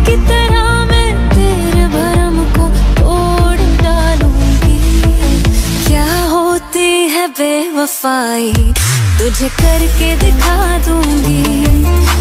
की तरह मैं तेरे भरम को तोड़ डालूंगी। क्या होती है बेवफाई तुझे करके दिखा दूंगी।